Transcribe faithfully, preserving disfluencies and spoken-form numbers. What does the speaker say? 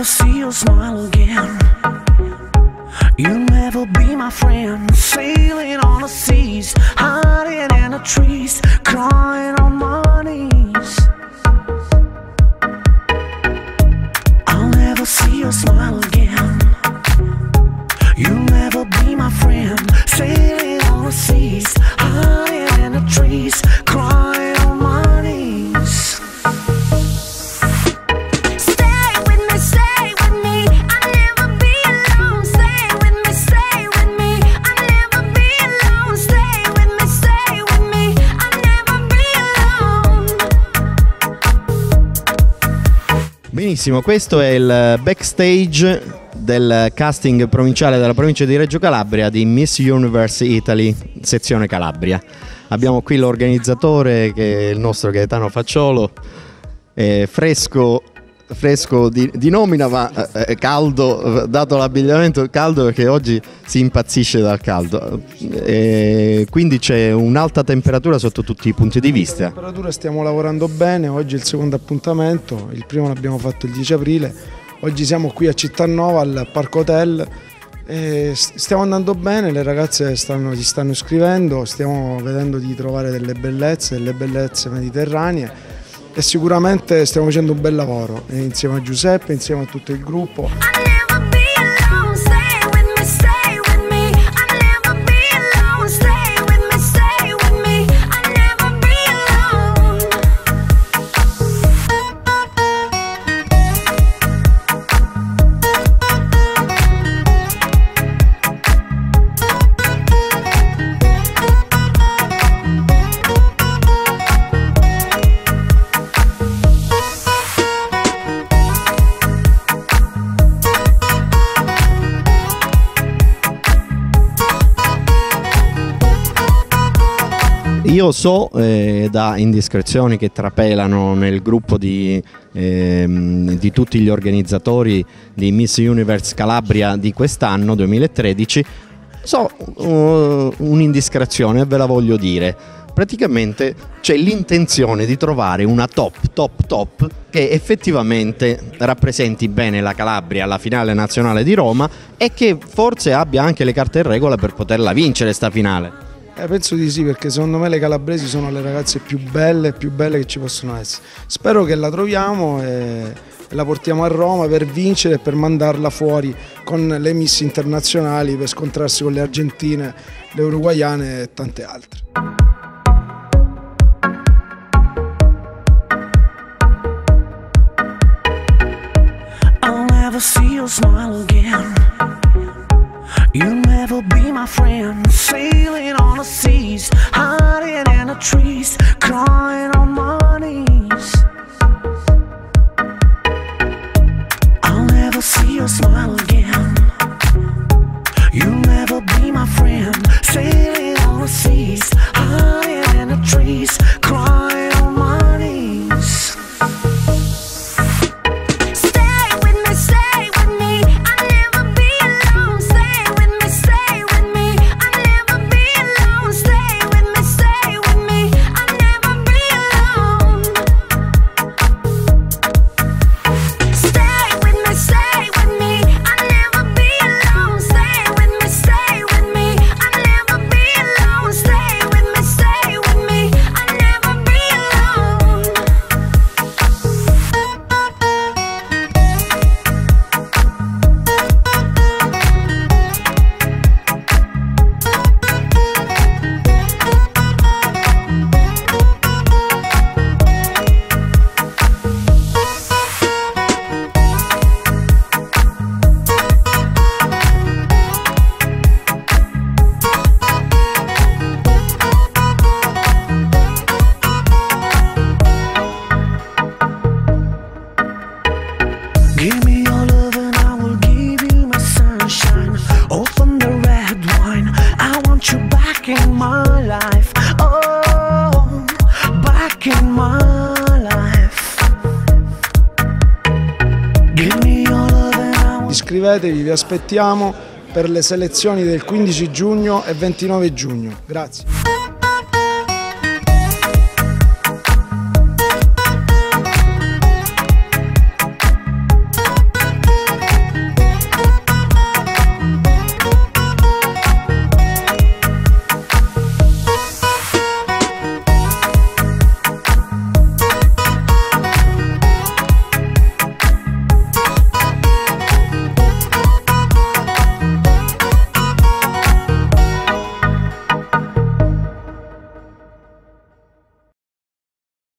never see your smile again. You'll never be my friend. Sailing on the seas, hiding in the trees, crying on my knees. I'll never see your smile again. You'll never be my friend. Sailing on the seas, hiding in the trees, crying on my knees. Benissimo, questo è il backstage del casting provinciale della provincia di Reggio Calabria di Miss Universe Italy, sezione Calabria. Abbiamo qui l'organizzatore, che è il nostro Gaetano Facciolo, è fresco, fresco di, di nomina, ma eh, caldo, dato l'abbigliamento caldo, perché oggi si impazzisce dal caldo. E quindi c'è un'alta temperatura sotto tutti i punti di vista. La temperatura, stiamo lavorando bene, oggi è il secondo appuntamento, il primo l'abbiamo fatto il dieci aprile, oggi siamo qui a Cittanova al Parco Hotel e stiamo andando bene, le ragazze stanno, si stanno iscrivendo, stiamo vedendo di trovare delle bellezze, delle bellezze mediterranee e sicuramente stiamo facendo un bel lavoro insieme a Giuseppe, insieme a tutto il gruppo. Io so eh, da indiscrezioni che trapelano nel gruppo di, eh, di tutti gli organizzatori di Miss Universe Calabria di quest'anno duemilatredici, so uh, un'indiscrezione e ve la voglio dire. Praticamente c'è l'intenzione di trovare una top, top, top che effettivamente rappresenti bene la Calabria alla finale nazionale di Roma e che forse abbia anche le carte in regola per poterla vincere sta finale. Eh, penso di sì, perché secondo me le calabresi sono le ragazze più belle, più belle che ci possono essere. Spero che la troviamo e la portiamo a Roma per vincere e per mandarla fuori con le miss internazionali per scontrarsi con le argentine, le uruguaiane e tante altre. I'll never see your smile again. You'll never be my friend. Sailing on the seas, hiding in the trees, crying on my knees. I'll never see your smile again. You'll never be my friend. Sailing on the seas, hiding in the trees, crying on my knees. Give me your love and I will give you my sunshine. Open the red wine, I want you back in my life. Oh, back in my life. Give me your love and I will... Iscrivetevi, vi aspettiamo per le selezioni del quindici giugno e ventinove giugno. Grazie.